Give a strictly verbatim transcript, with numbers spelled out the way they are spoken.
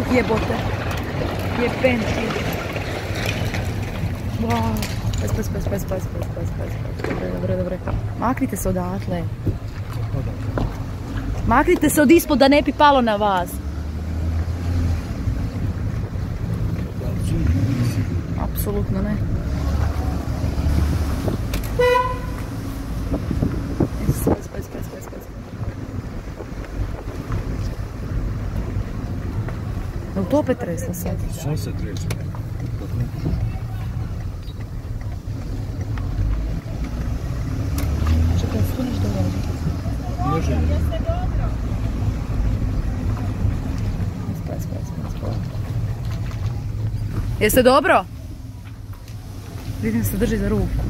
Jebote. Jebenki. Wow. Paz, paz, paz, paz, paz, paz, paz, paz. Dobre, dobre, dobre. Maknite se odatle. Maknite se od ispod da ne bi palo na vas. Apsolutno ne. Paz, paz, paz, paz, paz. Jel to opet tresla sad? Što se treće? Čekaj, što nešto radi? Može. Spaj, spaj, spaj, spaj. Jeste dobro? Vidim se drži za ruku.